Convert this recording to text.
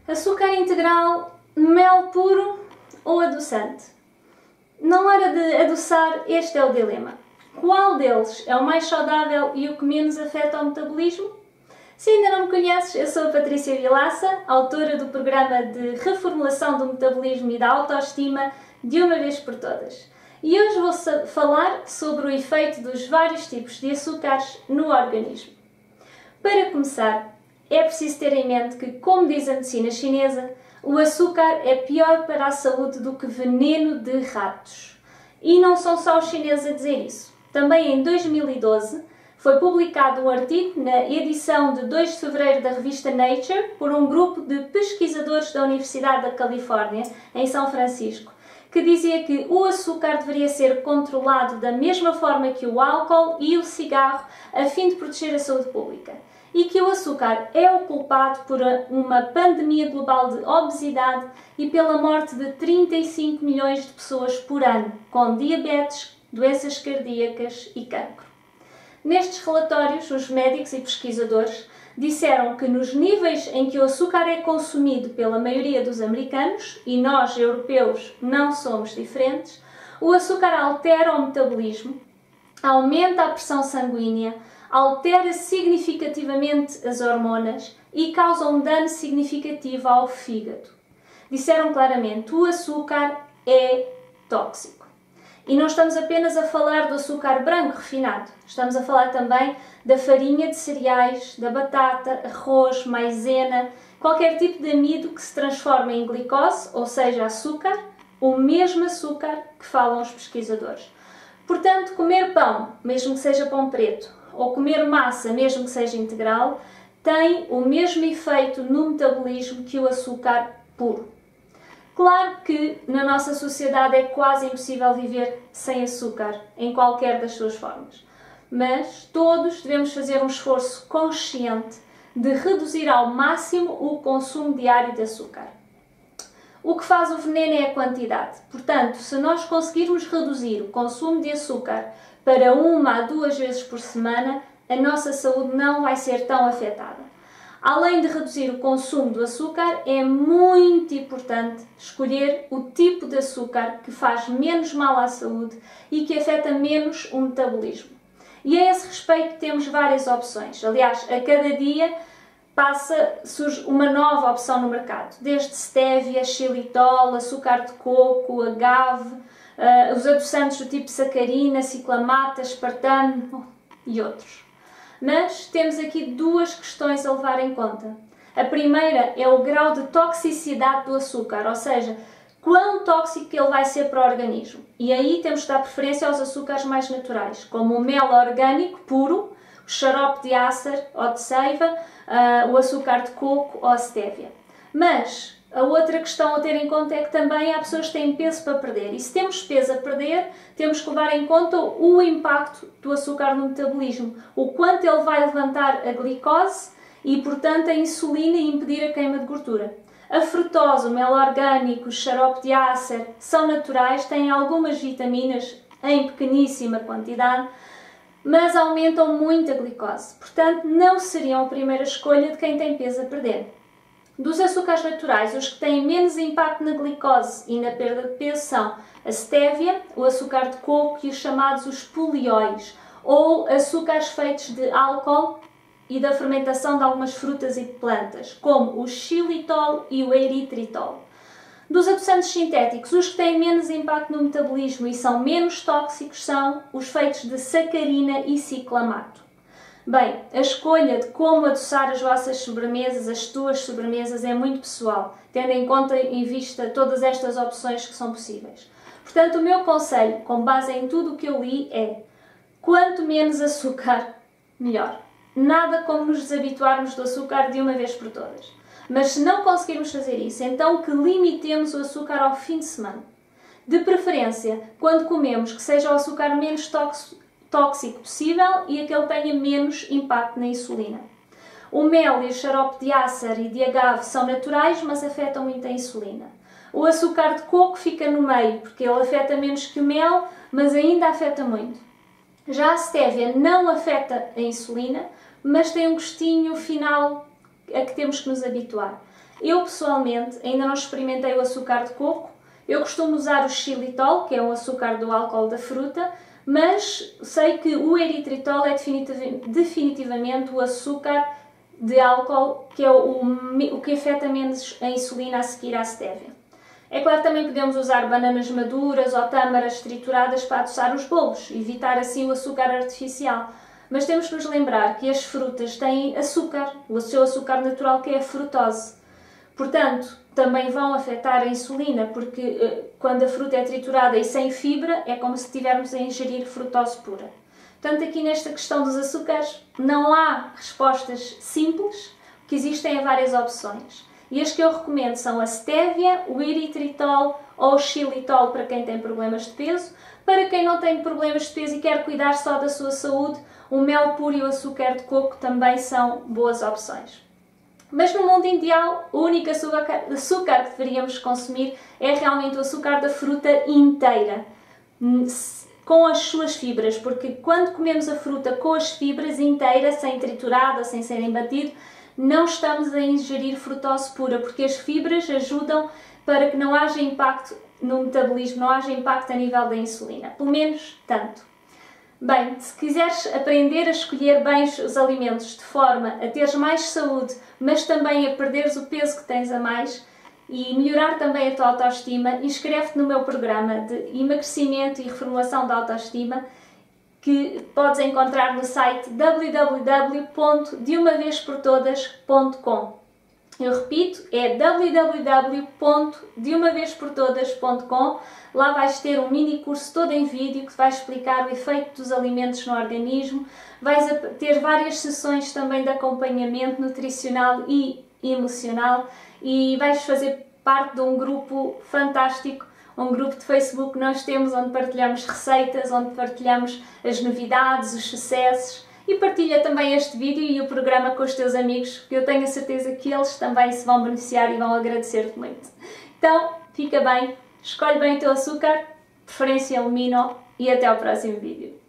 Açúcar integral, mel puro ou adoçante? Na hora de adoçar, este é o dilema. Qual deles é o mais saudável e o que menos afeta o metabolismo? Se ainda não me conheces, eu sou a Patrícia Vilaça, autora do programa de reformulação do metabolismo e da autoestima de uma vez por todas. E hoje vou falar sobre o efeito dos vários tipos de açúcares no organismo. Para começar, é preciso ter em mente que, como diz a medicina chinesa, o açúcar é pior para a saúde do que veneno de ratos. E não são só os chineses a dizer isso. Também em 2012 foi publicado um artigo na edição de 2 de fevereiro da revista Nature por um grupo de pesquisadores da Universidade da Califórnia, em São Francisco, que dizia que o açúcar deveria ser controlado da mesma forma que o álcool e o cigarro a fim de proteger a saúde pública. E que o açúcar é o culpado por uma pandemia global de obesidade e pela morte de 35 milhões de pessoas por ano, com diabetes, doenças cardíacas e cancro. Nestes relatórios, os médicos e pesquisadores disseram que nos níveis em que o açúcar é consumido pela maioria dos americanos, e nós, europeus, não somos diferentes, o açúcar altera o metabolismo, aumenta a pressão sanguínea, altera significativamente as hormonas e causa um dano significativo ao fígado. Disseram claramente, o açúcar é tóxico. E não estamos apenas a falar do açúcar branco refinado, estamos a falar também da farinha de cereais, da batata, arroz, maisena, qualquer tipo de amido que se transforma em glicose, ou seja, açúcar, o mesmo açúcar que falam os pesquisadores. Portanto, comer pão, mesmo que seja pão preto, ou comer massa, mesmo que seja integral, tem o mesmo efeito no metabolismo que o açúcar puro. Claro que na nossa sociedade é quase impossível viver sem açúcar, em qualquer das suas formas. Mas todos devemos fazer um esforço consciente de reduzir ao máximo o consumo diário de açúcar. O que faz o veneno é a quantidade. Portanto, se nós conseguirmos reduzir o consumo de açúcar para 1 a 2 vezes por semana, a nossa saúde não vai ser tão afetada. Além de reduzir o consumo do açúcar, é muito importante escolher o tipo de açúcar que faz menos mal à saúde e que afeta menos o metabolismo. E a esse respeito temos várias opções. Aliás, a cada dia surge uma nova opção no mercado, desde stevia, xilitol, açúcar de coco, agave, os adoçantes do tipo sacarina, ciclamata, aspartame e outros. Mas temos aqui duas questões a levar em conta. A primeira é o grau de toxicidade do açúcar, ou seja, quão tóxico ele vai ser para o organismo. E aí temos de dar preferência aos açúcares mais naturais, como o mel orgânico puro, o xarope de ácer ou de seiva, o açúcar de coco ou a stevia. Mas a outra questão a ter em conta é que também há pessoas que têm peso para perder. E se temos peso a perder, temos que levar em conta o impacto do açúcar no metabolismo. O quanto ele vai levantar a glicose e, portanto, a insulina e impedir a queima de gordura. A frutose, o mel orgânico, o xarope de ácer são naturais, têm algumas vitaminas em pequeníssima quantidade, mas aumentam muito a glicose. Portanto, não seriam a primeira escolha de quem tem peso a perder. Dos açúcares naturais, os que têm menos impacto na glicose e na perda de peso são a stevia, o açúcar de coco e os chamados os polióis, ou açúcares feitos de álcool e da fermentação de algumas frutas e plantas, como o xilitol e o eritritol. Dos adoçantes sintéticos, os que têm menos impacto no metabolismo e são menos tóxicos são os feitos de sacarina e ciclamato. Bem, a escolha de como adoçar as vossas sobremesas, as tuas sobremesas, é muito pessoal, tendo em conta e vista todas estas opções que são possíveis. Portanto, o meu conselho, com base em tudo o que eu li, é quanto menos açúcar, melhor. Nada como nos desabituarmos do açúcar de uma vez por todas. Mas se não conseguirmos fazer isso, então que limitemos o açúcar ao fim de semana. De preferência, quando comemos, que seja o açúcar menos tóxico possível e aquele tenha menos impacto na insulina. O mel e o xarope de ácer e de agave são naturais, mas afetam muito a insulina. O açúcar de coco fica no meio, porque ele afeta menos que o mel, mas ainda afeta muito. Já a stevia não afeta a insulina, mas tem um gostinho final a que temos que nos habituar. Eu pessoalmente ainda não experimentei o açúcar de coco. Eu costumo usar o xilitol, que é o açúcar do álcool da fruta, mas sei que o eritritol é definitivamente o açúcar de álcool que é o que afeta menos a insulina a seguir à stevia. É claro que também podemos usar bananas maduras ou tâmaras trituradas para adoçar os bolos, evitar assim o açúcar artificial. Mas temos que nos lembrar que as frutas têm açúcar, o seu açúcar natural, que é a frutose. Portanto, também vão afetar a insulina, porque quando a fruta é triturada e sem fibra, é como se estivermos a ingerir frutose pura. Portanto, aqui nesta questão dos açúcares, não há respostas simples, o que existem é várias opções. E as que eu recomendo são a stevia, o eritritol ou o xilitol para quem tem problemas de peso. Para quem não tem problemas de peso e quer cuidar só da sua saúde, o mel puro e o açúcar de coco também são boas opções. Mas no mundo ideal, o único açúcar que deveríamos consumir é realmente o açúcar da fruta inteira, com as suas fibras, porque quando comemos a fruta com as fibras inteira, sem triturada, sem serem batido, não estamos a ingerir frutose pura, porque as fibras ajudam para que não haja impacto no metabolismo, não haja impacto a nível da insulina, pelo menos tanto. Bem, se quiseres aprender a escolher bem os alimentos de forma a teres mais saúde, mas também a perderes o peso que tens a mais e melhorar também a tua autoestima, inscreve-te no meu programa de emagrecimento e reformulação da autoestima, que podes encontrar no site www.deumavezportodas.com. Eu repito, é www.deumavezportodas.com. Lá vais ter um mini curso todo em vídeo que vai explicar o efeito dos alimentos no organismo. Vais ter várias sessões também de acompanhamento nutricional e emocional e vais fazer parte de um grupo fantástico, um grupo de Facebook que nós temos onde partilhamos receitas, onde partilhamos as novidades, os sucessos. E partilha também este vídeo e o programa com os teus amigos, porque eu tenho a certeza que eles também se vão beneficiar e vão agradecer-te muito. Então, fica bem, escolhe bem o teu açúcar, preferência elimina e até ao próximo vídeo.